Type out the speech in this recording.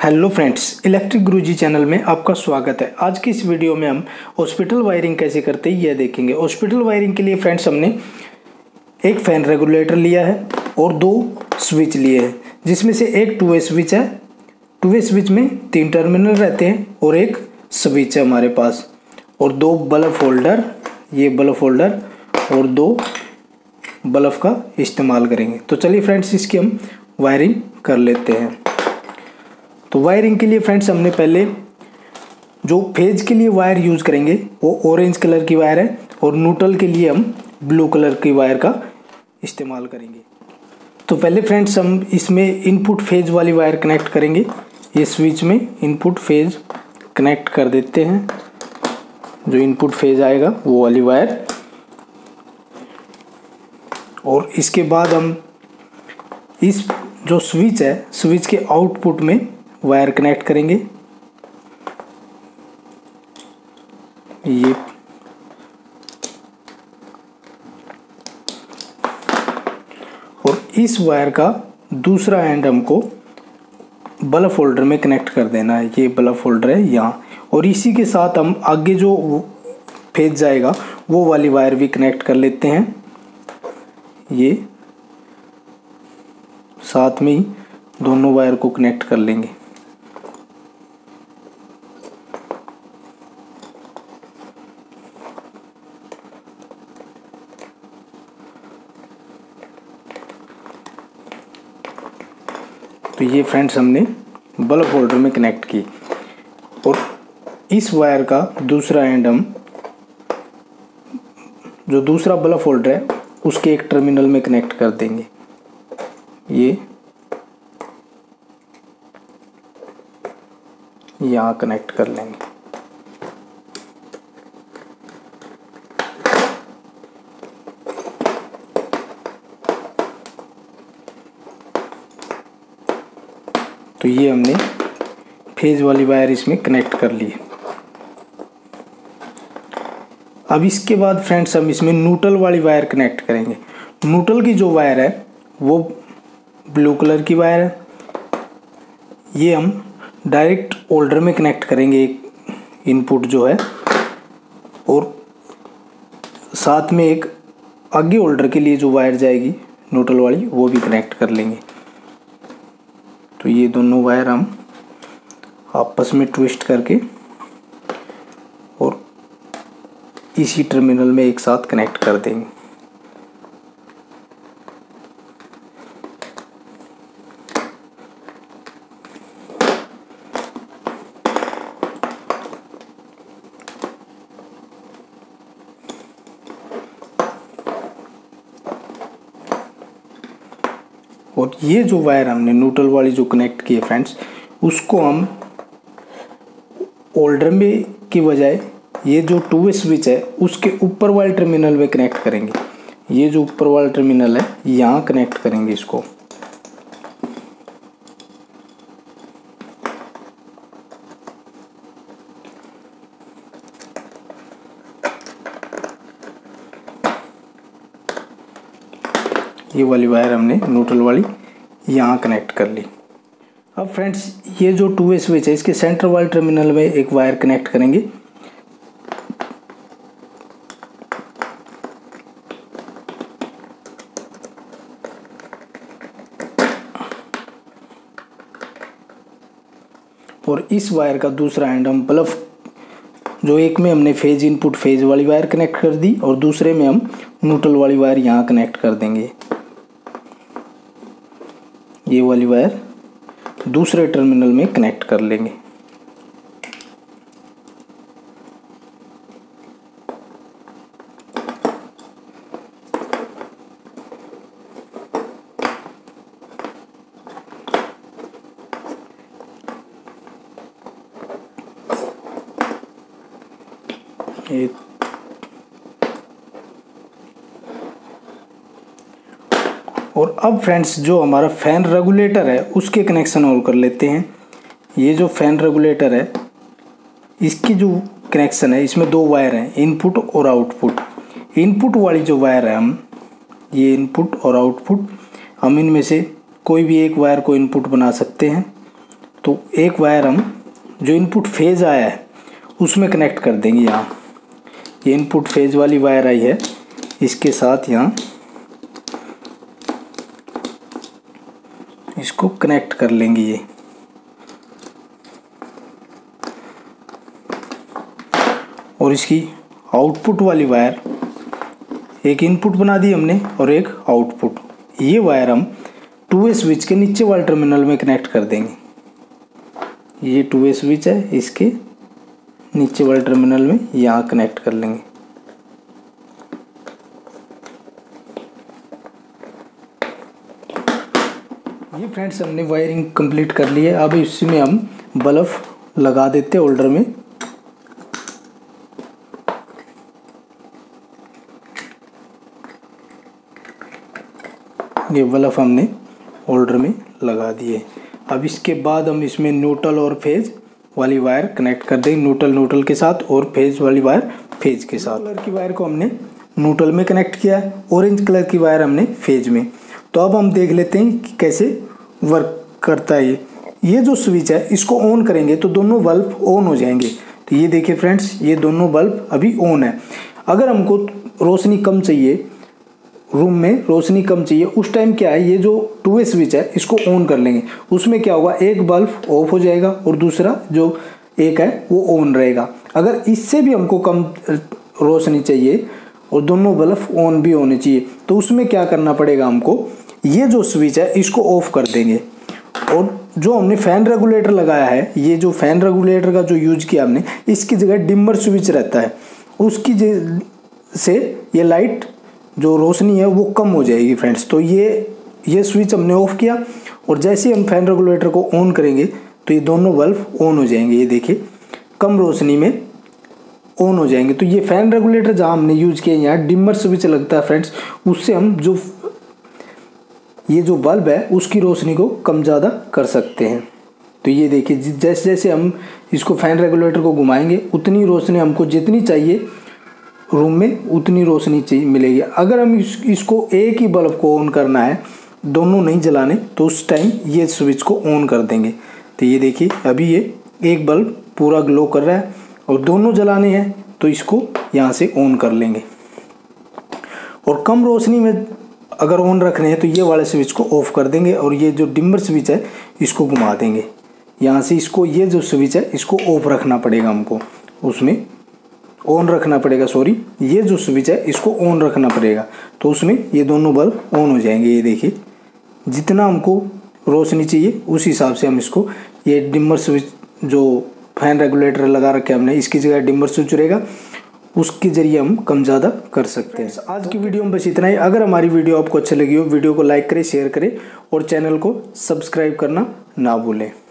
Hello friends, electric Guruji channel में आपका स्वागत है। आज की इस वीडियो में हम हॉस्पिटल वायरिंग कैसे करते हैं यह देखेंगे। हॉस्पिटल वायरिंग के लिए फ्रेंड्स हमने एक फैन रेगुलेटर लिया है और दो स्विच लिए हैं, जिसमें से एक टू वे स्विच है। टू वे स्विच में 3 टर्मिनल रहते हैं और एक स्विच है हमारे पास, और दो बल्ब होल्डर, ये बल्ब होल्डर और दो बल्ब का इस्तेमाल करेंगे। तो चलिए फ्रेंड्स, इसकी हम वायरिंग कर लेते हैं। तो वायरिंग के लिए फ्रेंड्स हमने पहले जो फेज के लिए वायर यूज़ करेंगे वो ऑरेंज कलर की वायर है, और न्यूट्रल के लिए हम ब्लू कलर की वायर का इस्तेमाल करेंगे। तो पहले फ्रेंड्स हम इसमें इनपुट फेज वाली वायर कनेक्ट करेंगे। ये स्विच में इनपुट फेज कनेक्ट कर देते हैं। जो इनपुट फेज आएगा वो वाली वायर, और इसके बाद हम इस जो स्विच है, स्विच के आउटपुट में वायर कनेक्ट करेंगे। ये और इस वायर का दूसरा एंड हमको बल्ब होल्डर में कनेक्ट कर देना है। ये बल्ब होल्डर है यहाँ, और इसी के साथ हम आगे जो फेज जाएगा वो वाली वायर भी कनेक्ट कर लेते हैं। ये साथ में ही दोनों वायर को कनेक्ट कर लेंगे। तो ये फ्रेंड्स हमने बल्ब होल्डर में कनेक्ट की, और इस वायर का दूसरा एंड हम जो दूसरा बल्ब होल्डर है उसके एक टर्मिनल में कनेक्ट कर देंगे। ये यहाँ कनेक्ट कर लेंगे। तो ये हमने फेज वाली वायर इसमें कनेक्ट कर ली। अब इसके बाद फ्रेंड्स हम इसमें न्यूट्रल वाली वायर कनेक्ट करेंगे। न्यूट्रल की जो वायर है वो ब्लू कलर की वायर है। ये हम डायरेक्ट होल्डर में कनेक्ट करेंगे, एक इनपुट जो है, और साथ में एक आगे होल्डर के लिए जो वायर जाएगी न्यूट्रल वाली वो भी कनेक्ट कर लेंगे। तो ये दोनों वायर हम आपस में ट्विस्ट करके और इसी टर्मिनल में एक साथ कनेक्ट कर देंगे। और ये जो वायर हमने न्यूट्रल वाली जो कनेक्ट की है फ्रेंड्स, उसको हम होल्डर में की बजाय ये जो टू वे स्विच है उसके ऊपर वाले टर्मिनल में कनेक्ट करेंगे। ये जो ऊपर वाला टर्मिनल है यहाँ कनेक्ट करेंगे इसको। ये वाली वायर हमने न्यूट्रल वाली यहाँ कनेक्ट कर ली। अब फ्रेंड्स ये जो टू वे स्विच है इसके सेंटर वाले टर्मिनल में एक वायर कनेक्ट करेंगे। और इस वायर का दूसरा एंड हम बल्ब, जो एक में हमने फेज इनपुट फेज वाली वायर कनेक्ट कर दी और दूसरे में हम न्यूट्रल वाली वायर यहाँ कनेक्ट कर देंगे। ये वाली वायर दूसरे टर्मिनल में कनेक्ट कर लेंगे। ये और अब फ्रेंड्स जो हमारा फैन रेगुलेटर है उसके कनेक्शन और कर लेते हैं। ये जो फैन रेगुलेटर है इसकी जो कनेक्शन है इसमें दो वायर हैं, इनपुट और आउटपुट। इनपुट वाली जो वायर है हम, ये इनपुट और आउटपुट, हम इनमें से कोई भी एक वायर को इनपुट बना सकते हैं। तो एक वायर हम जो इनपुट फेज आया है उसमें कनेक्ट कर देंगे। यहाँ ये इनपुट फेज वाली वायर आई है, इसके साथ यहाँ इसको कनेक्ट कर लेंगे ये। और इसकी आउटपुट वाली वायर, एक इनपुट बना दी हमने और एक आउटपुट, ये वायर हम 2A स्विच के नीचे वाले टर्मिनल में कनेक्ट कर देंगे। ये 2A स्विच है, इसके नीचे वाले टर्मिनल में यहाँ कनेक्ट कर लेंगे। ये फ्रेंड्स हमने वायरिंग कंप्लीट कर ली है। अब इसमें हम बल्ब लगा देते हैं होल्डर में। ये बल्ब हमने होल्डर में लगा दिए। अब इसके बाद हम इसमें न्यूट्रल और फेज वाली वायर कनेक्ट कर देंगे, न्यूट्रल के साथ और फेज वाली वायर फेज के साथ। कलर की वायर को हमने न्यूट्रल में कनेक्ट किया है, ऑरेंज कलर की वायर हमने फेज में। तो अब हम देख लेते हैं कि कैसे वर्क करता है ये जो स्विच है इसको ऑन करेंगे तो दोनों बल्ब ऑन हो जाएंगे। तो ये देखिए फ्रेंड्स, ये दोनों बल्ब अभी ऑन है। अगर हमको रोशनी कम चाहिए, रूम में रोशनी कम चाहिए, उस टाइम क्या है, ये जो 2A स्विच है इसको ऑन कर लेंगे। उसमें क्या होगा, एक बल्ब ऑफ हो जाएगा और दूसरा जो एक है वो ऑन रहेगा। अगर इससे भी हमको कम रोशनी चाहिए और दोनों बल्ब ऑन भी होने चाहिए तो उसमें क्या करना पड़ेगा हमको, ये जो स्विच है इसको ऑफ कर देंगे। और जो हमने फैन रेगुलेटर लगाया है, ये जो फैन रेगुलेटर का जो यूज किया हमने, इसकी जगह डिमर स्विच रहता है, उसकी से ये लाइट जो रोशनी है वो कम हो जाएगी फ्रेंड्स। तो ये स्विच हमने ऑफ किया और जैसे ही हम फैन रेगुलेटर को ऑन करेंगे तो ये दोनों बल्ब ऑन हो जाएंगे। ये देखिए कम रोशनी में ऑन हो जाएंगे। तो ये फैन रेगुलेटर जहाँ हमने यूज किया, यहाँ डिमर स्विच लगता है फ्रेंड्स, उससे हम ये जो बल्ब है उसकी रोशनी को कम ज़्यादा कर सकते हैं। तो ये देखिए जैसे जैसे हम इसको फैन रेगुलेटर को घुमाएंगे उतनी रोशनी हमको जितनी चाहिए रूम में उतनी रोशनी चाहिए मिलेगी। अगर हम इसको एक ही बल्ब को ऑन करना है, दोनों नहीं जलाने, तो उस टाइम ये स्विच को ऑन कर देंगे। तो ये देखिए अभी ये एक बल्ब पूरा ग्लो कर रहा है और दोनों जलाने हैं तो इसको यहाँ से ऑन कर लेंगे। और कम रोशनी में अगर ऑन रखने हैं तो ये वाले स्विच को ऑफ कर देंगे और ये जो डिमर स्विच है इसको घुमा देंगे। यहाँ से इसको, ये जो स्विच है इसको ऑफ रखना पड़ेगा हमको, उसमें ऑन रखना पड़ेगा, सॉरी, ये जो स्विच है इसको ऑन रखना पड़ेगा। तो उसमें ये दोनों बल्ब ऑन हो जाएंगे। ये देखिए जितना हमको रोशनी चाहिए उस हिसाब से हम इसको, ये डिमर स्विच जो फैन रेगुलेटर लगा रखे हमने, इसकी जगह डिमर स्विच रहेगा, उसके जरिए हम कम ज़्यादा कर सकते हैं। आज की वीडियो में बस इतना ही। अगर हमारी वीडियो आपको अच्छी लगी हो, वीडियो को लाइक करें, शेयर करें और चैनल को सब्सक्राइब करना ना भूलें।